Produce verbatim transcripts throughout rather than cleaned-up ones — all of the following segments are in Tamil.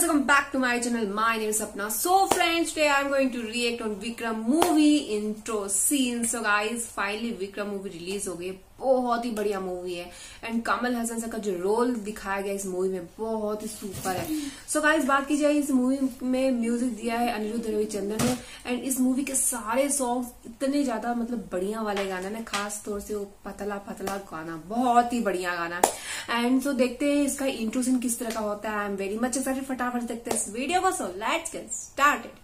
welcome back to my channel. My name is Sapna. So friends, today I am going to react on Vikram movie intro scene. So guys, finally Vikram movie release हो गई. बहुत ही बढ़िया मूवी है एंड कमल हसन सर का जो रोल दिखाया गया इस मूवी में बहुत ही सुपर है. सो so गाइस, बात की जाए इस मूवी में म्यूजिक दिया है अनिरुद्ध रविचंद्रन ने एंड इस मूवी के सारे सॉन्ग इतने ज्यादा मतलब बढ़िया वाले गाना ना, खास तौर से वो पतला पतला गाना बहुत ही बढ़िया गाना. एंड सो so देखते हैं इसका इंट्रो सीन किस तरह का होता है. I am very much excited. फटाफट देखते हैं इस वीडियो को. So let's get started.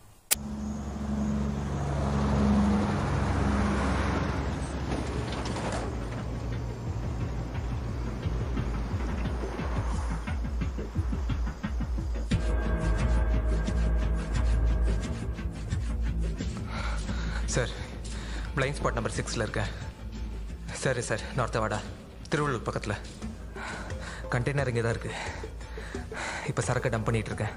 Sir, blind spot number சிக்ஸில் இருக்கேன். சரி சார், நார்த்தவாடா திருவள்ளூர் பக்கத்தில். கண்டெய்னர் இங்கே தான் இருக்குது. இப்போ சரக்கு டம்ப் பண்ணிகிட்டு இருக்கேன்.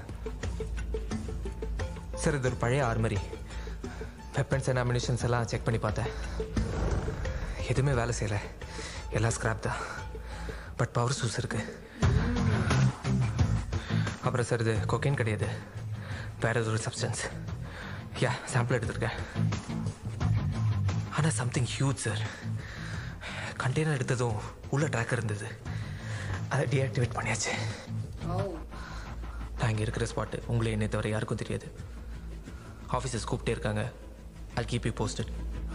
சார், இது ஒரு பழைய ஆர்மரி. வெப்பன்ஸ் அண்ட் அம்யூனிஷன்ஸ் எல்லாம் செக் பண்ணி பார்த்தேன். எதுவுமே வேலை செய்யலை. எல்லாம் ஸ்கிராப் தான். பட் பவர் சூஸ் இருக்குது. அப்புறம் சார், இது கொக்கைன் கிடையாது, வேறு ஏதோ ஒரு சப்ஸ்டன்ஸ். யா, சாம்பிள் எடுத்திருக்கேன். ஆனால் சம்திங் ஹியூஜ் சார். கண்டெய்னர் எடுத்ததும் உள்ள ட்ராக்கர் இருந்தது, அதை டீஆக்டிவேட் பண்ணியாச்சு. நான் இங்கே இருக்கிற ஸ்பாட்டு உங்களே என்னை தவிர யாருக்கும் தெரியாது. ஆஃபீஸர்ஸ் கூப்பிட்டே இருக்காங்க. I'll keep you posted.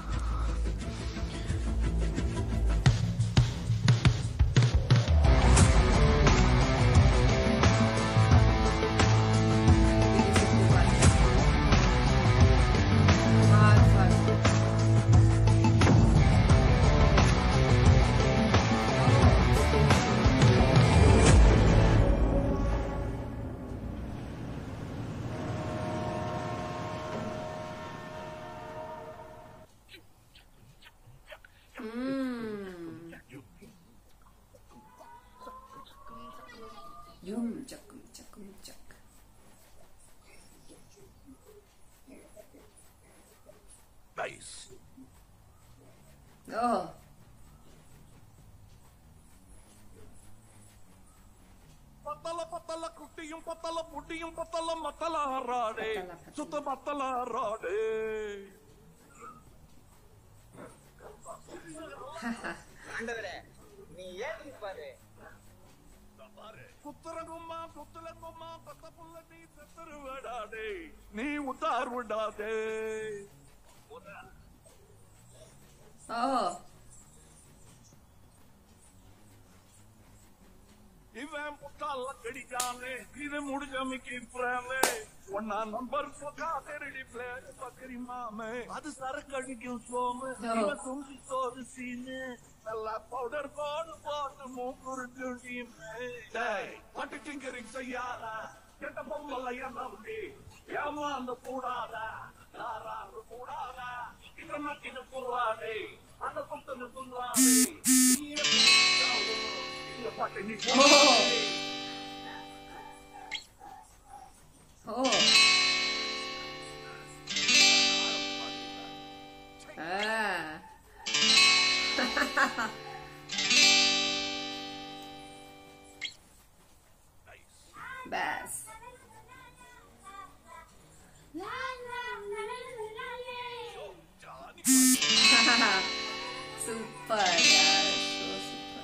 Yum chak chak chak. Nice. Oh. Patala patala kuttiyum patala puttiyum patala matala harade. Sutta patala harade. ஆண்டவரே, நீ ஏன் பாரு. குத்துறகும்மா குத்துலகும்மா பத்த புள்ள நீ செத்துரு விடாதே, நீ உத்தார் விடாதே. Oh. இவன் முட்டால கடிக்கானே, இது முடிஞ்ச மிக்கி பிரேமே. ஒன்னா நம்பர் போக்கா தெரடி பிளேட் பக்கரி மாமே. அது சரக்கு அடிக்கும் சோமு, இவன் தும்பி சோறு சீனு. நல்லா பவுடர் போடு போட்டு மூக்குரு டீமே. டேய், பட்டு டிங்கரிங் செய்யாதா, கெட்ட பொம்மல என்ன ஏமாந்து கூடாதா, யாராவது கூடாதா, இதெல்லாம் இது கூடாதே, அந்த குத்தனு துள்ளாதே. Oh. Oh. Ah. Bass. Super, guys. So super.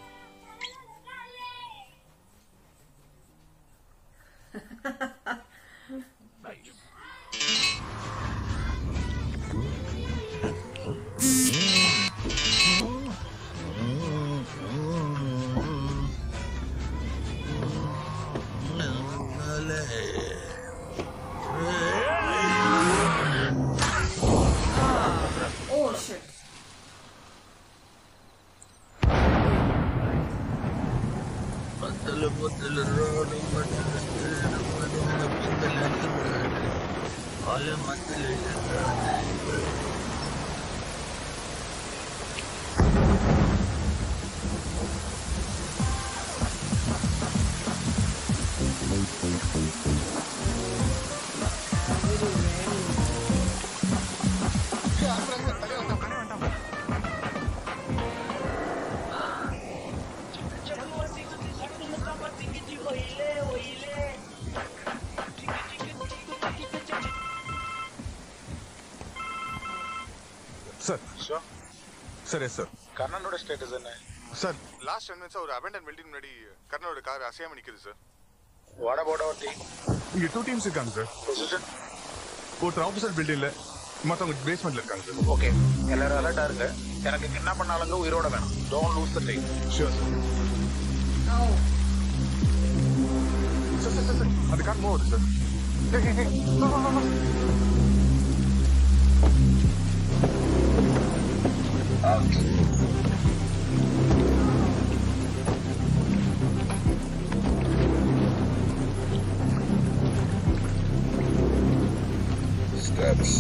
Oh shit. பத்தல பத்தல ரோடு மத்தல மத்தல பித்தல ஆல மத்தல சார் சார் எஸ் சார். கர்ணனோட ஸ்டேட்டஸ் என்ன சார்? லாஸ்ட் டென் மினிட்ஸா ஒரு அபெண்டன்ட் பில்டிங் முன்னாடி கர்ணனோட கார் அசையாம நிக்குது சார். வாட் அபௌட் அவர் டீம்? இங்க டூ டீம்ஸ் இருக்காங்க சார். பொசிஷன் ஒருத்தர் ஆப்போசிட் பில்டிங்ல, மத்தவங்க பேஸ்மெண்ட்ல இருக்காங்க சார். ஓகே, எல்லாரும் அலர்ட்டா இருங்க. எனக்கு என்ன பண்ணாலுங்க உயிரோட வேணும். Don't lose the time. Sure sir. Oh. Sir sir sir அது கார் மூவ் ஆகுது சார். ஹே ஹே ஹே வா வா வா. Steps.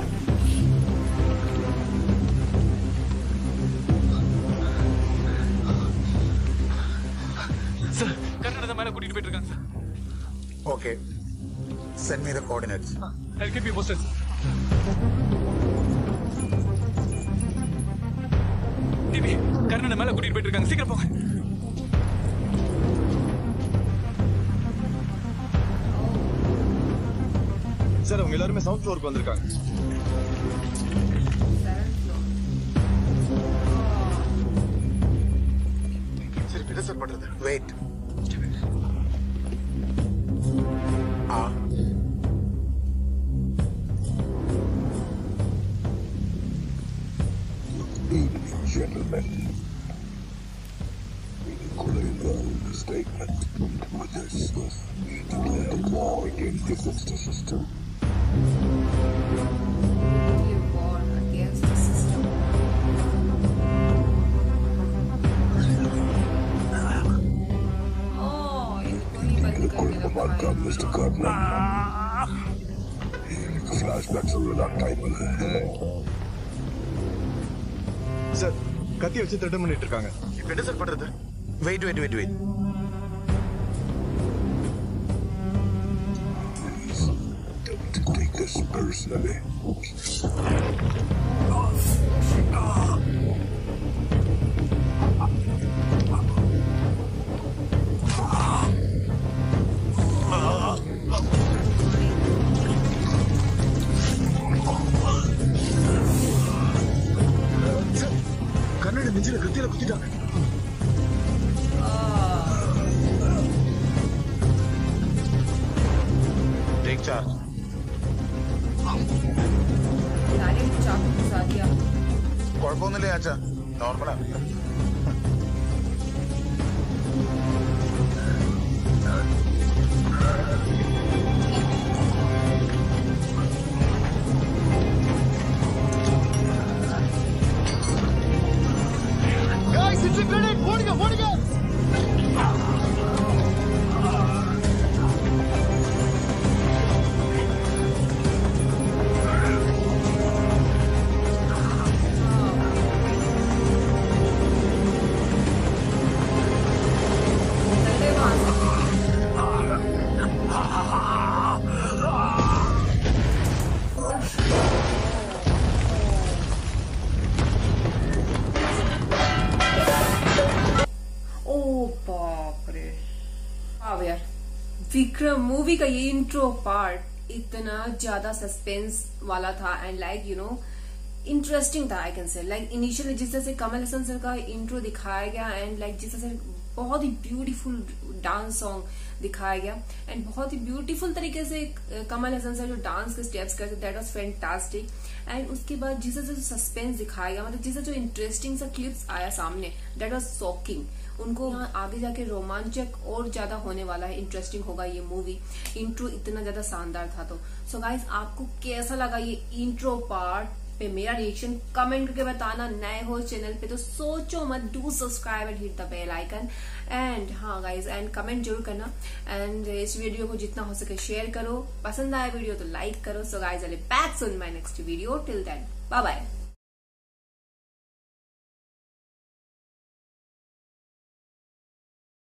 சார் கர்நாடகா மேல கூட்டிட்டு போயிட்டு இருக்காங்க sir. Okay, send me the coordinates. I keep you posted. TV Karnataka மேல கூட்டிட்டு போயிட்டு இருக்காங்க, சீக்கிரம் போங்க. சார் அவங்க எல்லாரும் சவுத் ஃப்ளோருக்கு வந்திருக்காங்க. சரி என்ன சார் பண்றது? வெயிட். ஆ Evening, gentlemen. Equally wrong statement. With this, we declare war against the justice system. You war against the system. Oh, इनको ही बंद करके रखा है. Mister Cardinal. Flashbacks are not time. Sir கத்தி வச்சு த்ரெட் பண்ணிட்டு இருக்காங்க. இப்போ என்ன சார் பண்றது? Wait wait wait wait. Please don't take this personally. Karnataka நெஞ்சில கத்தியில குத்திட்டாங்க. Take charge. सारे चाकू घुसा दिया. കുഴപ്പമൊന്നുമില്ല ചാച്ചാ, നോർമലാ. चले वहां से. ओ बाप रे. वाह यार, विक्रम मूवी का ये इंट्रो पार्ट इतना ज्यादा सस्पेंस वाला था and like you know interesting था. I can say like initially जिस तरह से कमल हसन सर का इंट्रो दिखाया गया एंड लाइक जिस तरह से बहुत ही ब्यूटीफुल डांस सॉन्ग दिखाया गया एंड बहुत ही ब्यूटीफुल तरीके से कमल हसन सर जो डांस के स्टेप्स करते दैट वाज फैंटास्टिक. एंड उसके बाद जिस तरह से सस्पेंस दिखाया गया, मतलब जिस तरह जो इंटरेस्टिंग सा क्लिप्स आया सामने, दैट वाज शॉकिंग. उनको यहाँ आगे जाके रोमांचक और ज्यादा होने वाला है, इंटरेस्टिंग होगा ये मूवी. इंट्रो इतना ज्यादा शानदार था. तो सो गाइज आपको कैसा लगा ये इंट्रो पार्ट पे मेरा रिएक्शन कमेंट करके बताना. नए हो चैनल पे तो सोचो मत, do subscribe and hit the bell icon. And हाँ गाइज, एंड कमेंट जरूर करना. एंड इस वीडियो को जितना हो सके शेयर करो. पसंद आया वीडियो तो लाइक करो. So guys I will back soon my next video. Till then bye bye.